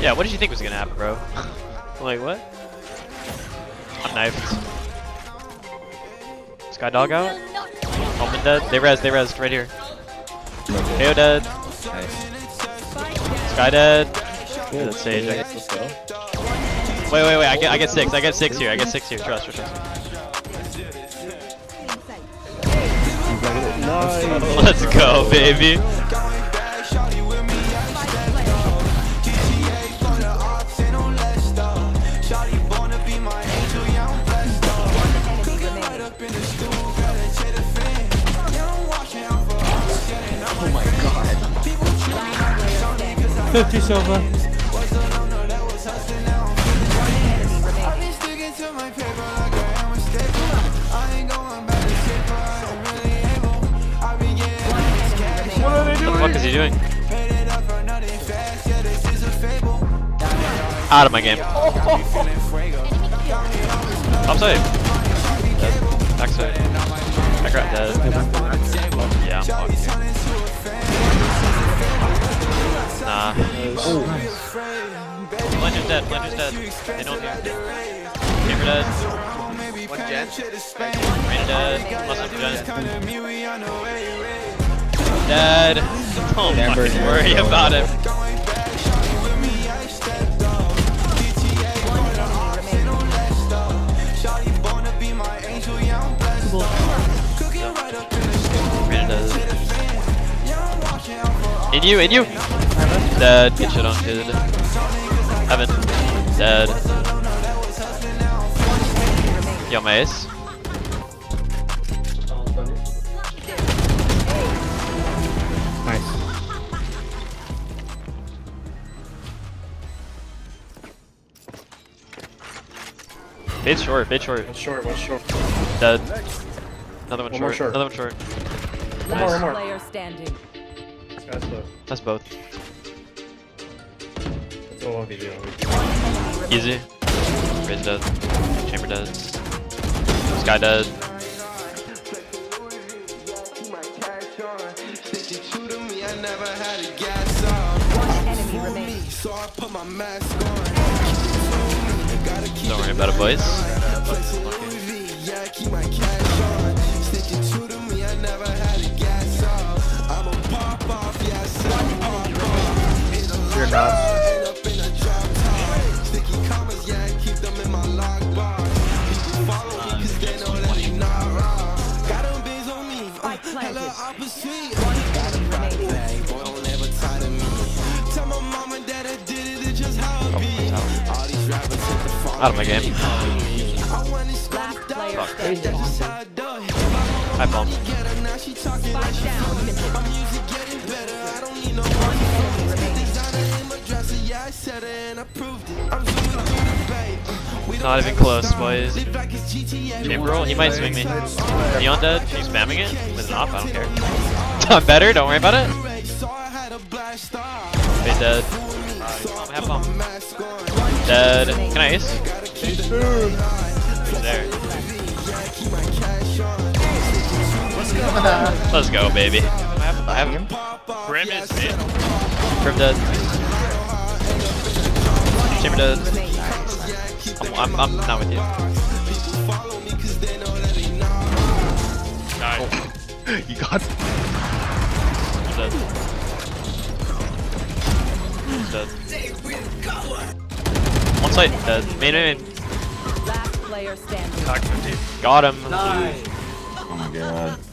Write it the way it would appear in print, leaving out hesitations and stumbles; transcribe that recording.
Yeah, what did you think was gonna happen, bro? I'm like, what? I'm knifed. Sky dog out. Omen dead. They rezzed right here. KO dead. Nice. Sky dead. Cool. That's Sage. Let's go. Wait. I get 6. I get 6 here. Trust. Nice. Let's go, baby. Oh my god. 50 silver. What the fuck is he doing? Out of my game. Upside. Dead. Backside. Back right dead. Yeah, I'm fucked here. Nah. Blender's dead. They know him here. Gamer dead. One gen. Reyna dead. Muslim gen. Dead. Don't fucking worry about him. Reyna dead. In you. Dead. Get shit on, dude. Heaven. Dead. Yo, my ace. Nice. Bait short. One short. Dead. Another one One more short. short. Another one short. One Nice. more. Player standing. That's close. That's both. That's all I'll be doing. Easy. Raise dead. Chamber dead. Sky dead. Don't worry about it, boys. You're not. Out of my game. High bomb. Not even close, boys. Chamber roll? He might swing me. Neon dead? He's spamming it with an op, I don't care. I'm better, don't worry about it. Bait dead. Half bomb. Dead. Can I ace? He's there. Let's go, baby. I have him. Grim is mid. Grim dead. Chamber dead. I'm not with you. Nice. You got. I'm dead. He's dead. One side, dead. Main. Last player standing. Got him. Oh my god.